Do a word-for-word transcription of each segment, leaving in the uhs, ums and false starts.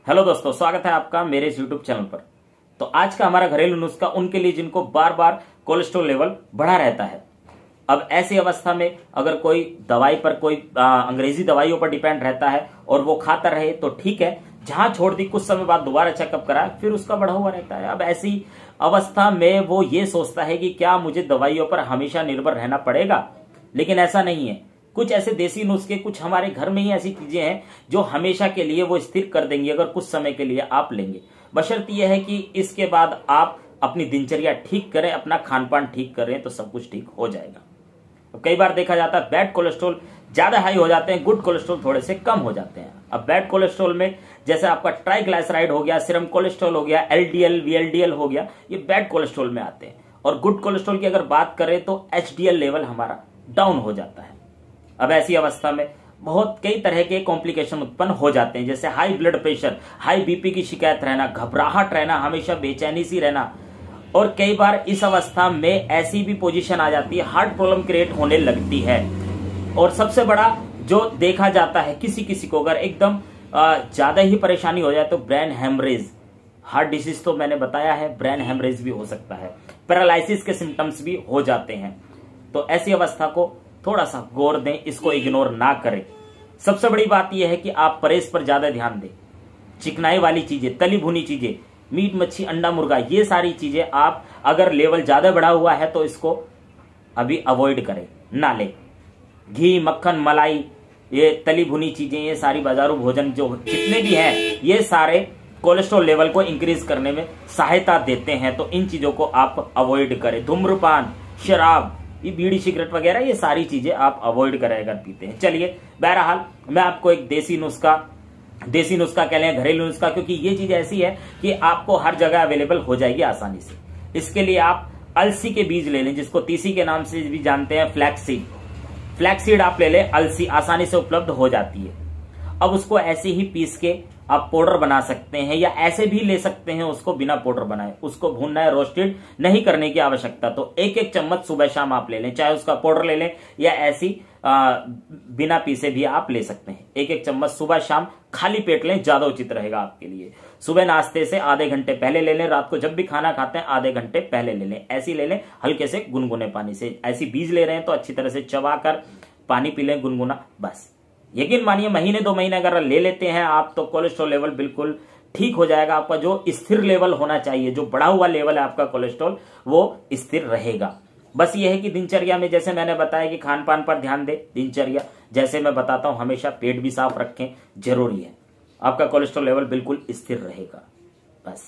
Hello दोस्तों, स्वागत है आपका मेरे इस यूट्यूब चैनल पर। तो आज का हमारा घरेलू नुस्खा उनके लिए जिनको बार बार कोलेस्ट्रॉल लेवल बढ़ा रहता है। अब ऐसी अवस्था में अगर कोई दवाई पर कोई आ, अंग्रेजी दवाइयों पर डिपेंड रहता है और वो खाता रहे तो ठीक है, जहां छोड़ दी कुछ समय बाद दोबारा चेकअप करा फिर उसका बढ़ा हुआ रहता है। अब ऐसी अवस्था में वो ये सोचता है कि क्या मुझे दवाइयों पर हमेशा निर्भर रहना पड़ेगा, लेकिन ऐसा नहीं है। कुछ ऐसे देसी नुस्खे, कुछ हमारे घर में ही ऐसी चीजें हैं जो हमेशा के लिए वो स्थिर कर देंगी अगर कुछ समय के लिए आप लेंगे। बशर्ते यह है कि इसके बाद आप अपनी दिनचर्या ठीक करें, अपना खान पान ठीक करें तो सब कुछ ठीक हो जाएगा। कई बार देखा जाता है बैड कोलेस्ट्रॉल ज्यादा हाई हो जाते हैं, गुड कोलेस्ट्रॉल थोड़े से कम हो जाते हैं। अब बैड कोलेस्ट्रॉल में जैसे आपका ट्राइग्लाइसराइड हो गया, सीरम कोलेस्ट्रॉल हो गया, एलडीएल वीएलडीएल हो गया, ये बैड कोलेस्ट्रॉल में आते हैं। और गुड कोलेस्ट्रॉल की अगर बात करें तो एचडीएल लेवल हमारा डाउन हो जाता है। अब ऐसी अवस्था में बहुत कई तरह के कॉम्प्लिकेशन उत्पन्न हो जाते हैं, जैसे high blood pressure, high BP की शिकायत रहना, घबराहट रहना, हमेशा बेचैनी सी रहना। और कई बार इस अवस्था में ऐसी भी पोजीशन आ जाती है, हार्ट प्रॉब्लम क्रिएट होने लगती है। और सबसे बड़ा जो देखा जाता है, किसी किसी को अगर एकदम ज्यादा ही परेशानी हो जाए तो ब्रेन हेमरेज, हार्ट डिसीज तो मैंने बताया है, ब्रेन हेमरेज भी हो सकता है, पैरालिसिस के सिम्टम्स भी हो जाते हैं। तो ऐसी अवस्था को थोड़ा सा गौर दें, इसको इग्नोर ना करें। सबसे बड़ी बात यह है कि आप परहेज पर ज्यादा ध्यान दें। चिकनाई वाली चीजें, तली भुनी चीजें, मीट मच्छी अंडा मुर्गा, ये सारी चीजें आप अगर लेवल ज्यादा बढ़ा हुआ है तो इसको अभी अवॉइड करें, ना लें। घी, मक्खन, मलाई, ये तली भुनी चीजें, ये सारी बाजारू भोजन जो जितने भी हैं, ये सारे कोलेस्ट्रॉल लेवल को इंक्रीज करने में सहायता देते हैं, तो इन चीजों को आप अवॉइड करें। धूम्रपान, शराब, ये बीड़ी सिगरेट वगैरह, ये सारी चीजें आप अवॉइड करें अगर पीते हैं। चलिए, बहरहाल मैं आपको एक देसी नुस्खा, देसी नुस्खा कह लें, घरेलू नुस्खा, क्योंकि ये चीज ऐसी है कि आपको हर जगह अवेलेबल हो जाएगी आसानी से। इसके लिए आप अलसी के बीज ले लें, जिसको तीसी के नाम से भी जानते हैं, फ्लैक्सीड। फ्लैक्सीड आप ले लें, अलसी आसानी से उपलब्ध हो जाती है। अब उसको ऐसे ही पीस के आप पाउडर बना सकते हैं, या ऐसे भी ले सकते हैं उसको बिना पाउडर बनाए। उसको भूनना है, रोस्टेड नहीं करने की आवश्यकता। तो एक एक चम्मच सुबह शाम आप ले लें, चाहे उसका पाउडर ले लें या ऐसी आ, बिना पीसे भी आप ले सकते हैं। एक एक चम्मच सुबह शाम खाली पेट लें, ज्यादा उचित रहेगा आपके लिए। सुबह नाश्ते से आधे घंटे पहले ले लें, रात को जब भी खाना खाते हैं आधे घंटे पहले ले लें। ऐसी ले लें हल्के से गुनगुने पानी से। ऐसी बीज ले रहे हैं तो अच्छी तरह से चबाकर पानी पी लें गुनगुना, बस। यकीन मानिए महीने दो महीने अगर ले लेते हैं आप तो कोलेस्ट्रॉल लेवल बिल्कुल ठीक हो जाएगा। आपका जो स्थिर लेवल होना चाहिए, जो बढ़ा हुआ लेवल है आपका कोलेस्ट्रॉल, वो स्थिर रहेगा। बस ये है कि दिनचर्या में जैसे मैंने बताया कि खान पान पर ध्यान दें। दिनचर्या जैसे मैं बताता हूं, हमेशा पेट भी साफ रखें, जरूरी है। आपका कोलेस्ट्रॉल लेवल बिल्कुल स्थिर रहेगा। बस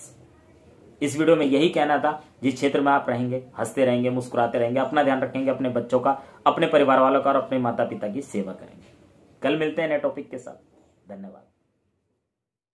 इस वीडियो में यही कहना था। जिस क्षेत्र में आप रहेंगे, हंसते रहेंगे, मुस्कुराते रहेंगे, अपना ध्यान रखेंगे, अपने बच्चों का, अपने परिवार वालों का और अपने माता पिता की सेवा करेंगे। कल मिलते हैं नए टॉपिक के साथ। धन्यवाद।